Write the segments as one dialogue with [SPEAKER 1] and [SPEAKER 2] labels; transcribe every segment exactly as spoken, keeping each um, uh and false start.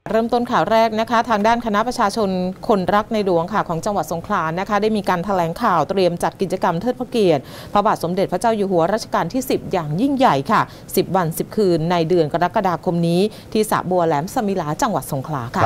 [SPEAKER 1] เริ่มต้นข่าวแรกนะคะทางด้านคณะประชาชนคนรักในหลวงค่ะของจังหวัดสงขลานะคะได้มีการแถลงข่าวเตรียมจัดกิจกรรมเทิดพระเกียรติพระบาทสมเด็จพระเจ้าอยู่หัวรัชกาลที่สิบอย่างยิ่งใหญ่ค่ะสิบวันสิบคืนในเดือนกรกฎาคมนี้ที่สระบัวแหลมสมิลาจังหวัดสงขลาค่ะ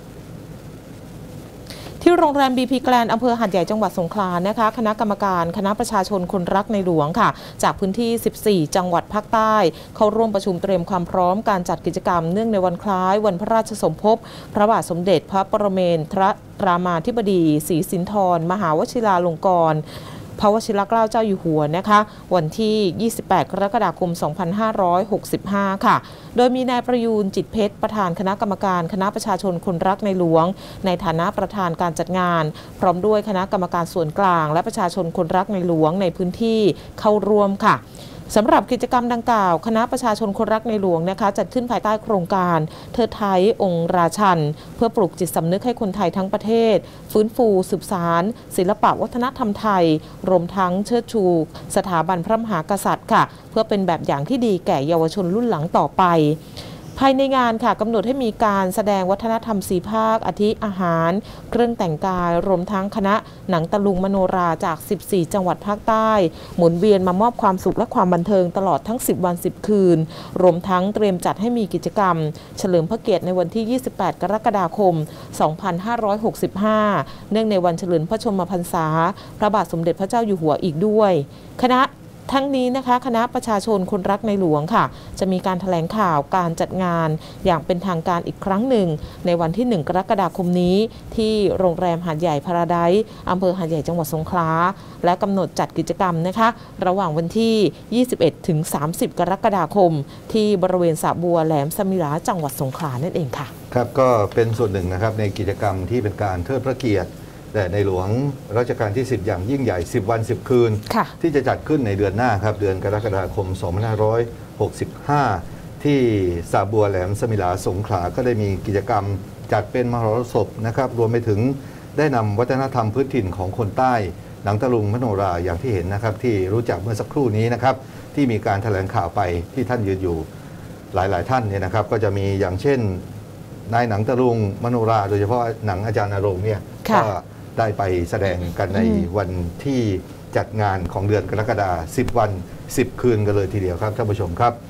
[SPEAKER 1] ที่โรงแรม บี พี แกลนด์อำเภอหาดใหญ่จังหวัดสงขลานะคะคณะกรรมการคณะประชาชนคนรักในหลวงค่ะจากพื้นที่สิบสี่จังหวัดภาคใต้เข้าร่วมประชุมเตรียมความพร้อมการจัดกิจกรรมเนื่องในวันคล้ายวันพระราชสมภพพระบาทสมเด็จพระปรเมนทรรามาธิบดีศรีสินธรมหาวชิราลงกรณ์พระวชิรเกล้าเจ้าอยู่หัวนะคะวันที่ยี่สิบแปดกรกฎาคมสองพันห้าร้อยหกสิบห้าค่ะโดยมีนายประยูนจิตเพชรประธานคณะกรรมการคณะประชาชนคนรักในหลวงในฐานะประธานการจัดงานพร้อมด้วยคณะกรรมการส่วนกลางและประชาชนคนรักในหลวงในพื้นที่เข้าร่วมค่ะสำหรับกิจกรรมดังกล่าวคณะประชาชนคนรักในหลวงนะคะจัดขึ้นภายใต้โครงการเทิดไทยองค์ราชันเพื่อปลุกจิตสำนึกให้คนไทยทั้งประเทศฟื้นฟูสืบสานศิลปวัฒนธรรมไทยรวมทั้งเชิดชูสถาบันพระมหากษัตริย์ค่ะเพื่อเป็นแบบอย่างที่ดีแก่เยาวชนรุ่นหลังต่อไปภายในงานค่ะกำหนดให้มีการแสดงวัฒนธรรมสีภาคอาทิอาหารเครื่องแต่งกายรวมทั้งคณะหนังตะลุงมโนราจากสิบสี่จังหวัดภาคใต้หมุนเวียนมามอบความสุขและความบันเทิงตลอดทั้งสิบวันสิบคืนรวมทั้งเตรียมจัดให้มีกิจกรรมเฉลิมพระเกียรติในวันที่ยี่สิบแปดกรกฎาคมสองพันห้าร้อยหกสิบห้าเนื่องในวันเฉลิมพระชนมพรรษาพระบาทสมเด็จพระเจ้าอยู่หัวอีกด้วยคณะทั้งนี้นะคะคณะประชาชนคนรักในหลวงค่ะจะมีการแถลงข่าวการจัดงานอย่างเป็นทางการอีกครั้งหนึ่งในวันที่หนึ่งกรกฎาคมนี้ที่โรงแรมหาดใหญ่พาราไดซ์อำเภอหาดใหญ่จังหวัดสงขลาและกำหนดจัดกิจกรรมนะคะระหว่างวันที่ยี่สิบเอ็ดถึงสามสิบกรกฎาคมที่บริเวณสระบัวแหลมสมิลาจังหวัดสงขลานั่นเองค่ะ
[SPEAKER 2] ครับก็เป็นส่วนหนึ่งนะครับในกิจกรรมที่เป็นการเทิดพระเกียรติแต่ในหลวงรัชกาลที่สิบอย่างยิ่งใหญ่สิบวันสิบคืนที่จะจัดขึ้นในเดือนหน้าครับเดือนกรกฎาคมสองพันห้าร้อยหกสิบห้าที่สระบัวแหลมสมิลาสงขลาก็ได้มีกิจกรรมจัดเป็นมหรสพนะครับรวมไปถึงได้นำวัฒนธรรมพื้นถิ่นของคนใต้หนังตะลุงมโนราอย่างที่เห็นนะครับที่รู้จักเมื่อสักครู่นี้นะครับที่มีการแถลงข่าวไปที่ท่านยืนอยู่หลายๆท่านเนี่ยนะครับก็จะมีอย่างเช่นนายหนังตะลุงมโนราโดยเฉพาะหนังอาจารย์นรงค์เนี่ยก็ได้ไปแสดงกันในวันที่จัดงานของเดือนกรกฎาคมสิบวันสิบคืนกันเลยทีเดียวครับท่านผู้ชมครับ